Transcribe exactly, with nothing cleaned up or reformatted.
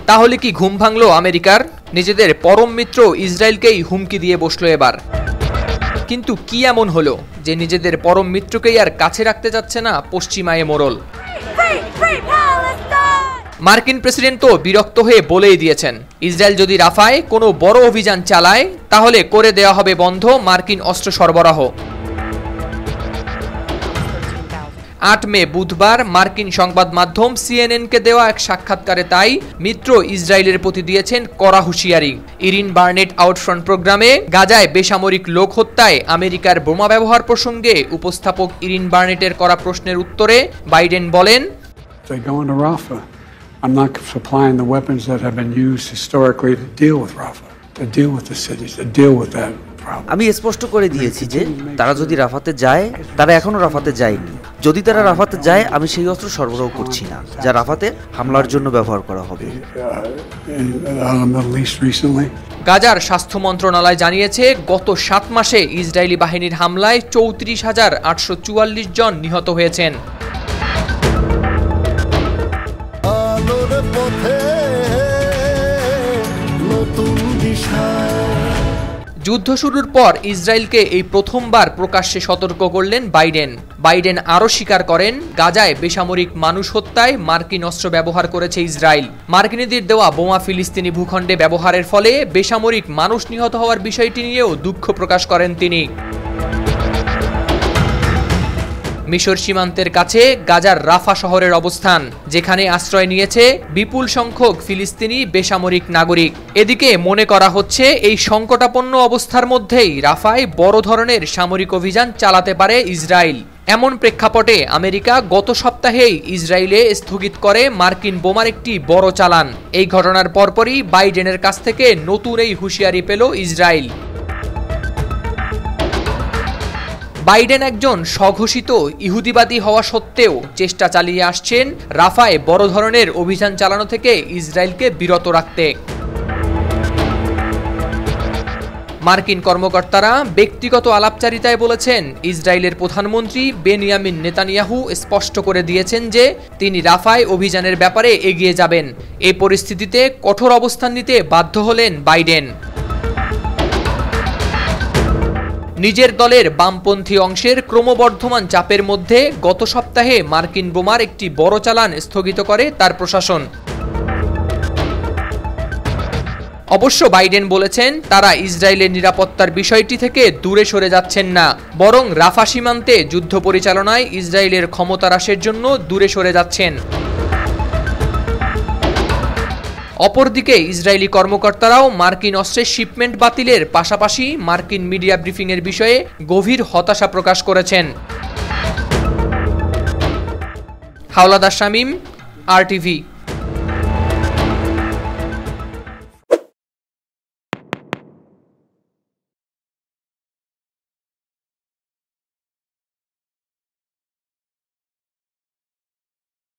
তাহলে কি ঘুম ভাঙলো আমেরিকার? নিজেদের পরম মিত্র ইসরায়েলকেই হুমকি দিয়ে বসলো এবার। কিন্তু কি এমন হলো যে নিজেদের পরম মিত্রকেই আর কাছে রাখতে যাচ্ছে না পশ্চিমায়ে মোড়ল? মার্কিন প্রেসিডেন্ট তো বিরক্ত হয়ে বলেই দিয়েছেন, ইসরায়েল যদি রাফায় কোনো বড় অভিযান চালায় তাহলে করে দেওয়া হবে বন্ধ মার্কিন অস্ত্র সরবরাহ। আট মে বুধবার মার্কিন সংবাদ মাধ্যম সিএনএনকে দেওয়া এক সাক্ষাৎকারে তাই মিত্র ইসরায়েলের প্রতি দিয়েছেন কড়া হুঁশিয়ারি। ইরিন বার্নেট আউটফ্রন্ট প্রোগ্রামে গাজায় বেসামরিক লোক হত্যায় আমেরিকার বোমা ব্যবহার প্রসঙ্গে উপস্থাপক ইরিন বার্নেটের করা প্রশ্নের উত্তরে বাইডেন বলেন, I'm not supplying the weapons that have been used historically to deal with Rafah, to deal with the cities, to deal with that problem. আমি স্পষ্ট করে দিয়েছি যে তারা যদি রাফাতে যায়, তারা এখনো রাফাতে যায়নি। যদি তারা রাফাতে যায়, আমি সেই অস্ত্র সরবরাহ করছি না যা রাফাতে হামলার জন্য ব্যবহার করা হবে। গাজার স্বাস্থ্য মন্ত্রণালয় জানিয়েছে, গত সাত মাসে ইসরায়েলি বাহিনীর হামলায় চৌত্রিশ হাজার আটশো চুয়াল্লিশ জন নিহত হয়েছেন। যুদ্ধ শুরুর পর ইসরায়েলকে এই প্রথমবার প্রকাশ্যে সতর্ক করলেন বাইডেন। বাইডেন আরও স্বীকার করেন, গাজায় বেসামরিক মানুষ হত্যায় মার্কিন অস্ত্র ব্যবহার করেছে ইসরায়েল। মার্কিনীদের দেওয়া বোমা ফিলিস্তিনি ভূখণ্ডে ব্যবহারের ফলে বেসামরিক মানুষ নিহত হওয়ার বিষয়টি নিয়েও দুঃখ প্রকাশ করেন তিনি। মিশর সীমান্তের কাছে গাজার রাফা শহরের অবস্থান, যেখানে আশ্রয় নিয়েছে বিপুল সংখ্যক ফিলিস্তিনি বেসামরিক নাগরিক। এদিকে মনে করা হচ্ছে এই সংকটাপন্ন অবস্থার মধ্যেই রাফায় বড় ধরনের সামরিক অভিযান চালাতে পারে ইসরায়েল। এমন প্রেক্ষাপটে আমেরিকা গত সপ্তাহেই ইসরায়েলে স্থগিত করে মার্কিন বোমার একটি বড় চালান। এই ঘটনার পরপরই বাইডেনের কাছ থেকে নতুন এই হুঁশিয়ারি পেল ইসরায়েল। বাইডেন একজন স্বঘোষিত ইহুদিবাদী হওয়া সত্ত্বেও চেষ্টা চালিয়ে আসছেন রাফায় বড় ধরনের অভিযান চালানো থেকে ইসরায়েলকে বিরত রাখতে। মার্কিন কর্মকর্তারা ব্যক্তিগত আলাপচারিতায় বলেছেন, ইসরায়েলের প্রধানমন্ত্রী বেনিয়ামিন নেতানিয়াহু স্পষ্ট করে দিয়েছেন যে তিনি রাফায় অভিযানের ব্যাপারে এগিয়ে যাবেন। এই পরিস্থিতিতে কঠোর অবস্থান নিতে বাধ্য হলেন বাইডেন। নিজের দলের বামপন্থী অংশের ক্রমবর্ধমান চাপের মধ্যে গত সপ্তাহে মার্কিন বোমার একটি বড় চালান স্থগিত করে তার প্রশাসন। অবশ্য বাইডেন বলেছেন, তারা ইসরায়েলের নিরাপত্তার বিষয়টি থেকে দূরে সরে যাচ্ছেন না, বরং রাফা সীমান্তে যুদ্ধ পরিচালনায় ইসরায়েলের ক্ষমতা হ্রাসের জন্য দূরে সরে যাচ্ছেন। অপরদিকে ইসরায়েলি কর্মকর্তারাও মার্কিন অস্ত্রের শিপমেন্ট বাতিলের পাশাপাশি মার্কিন মিডিয়া ব্রিফিংয়ের বিষয়ে গভীর হতাশা প্রকাশ করেছেন। Hawlader Shamim, R TV.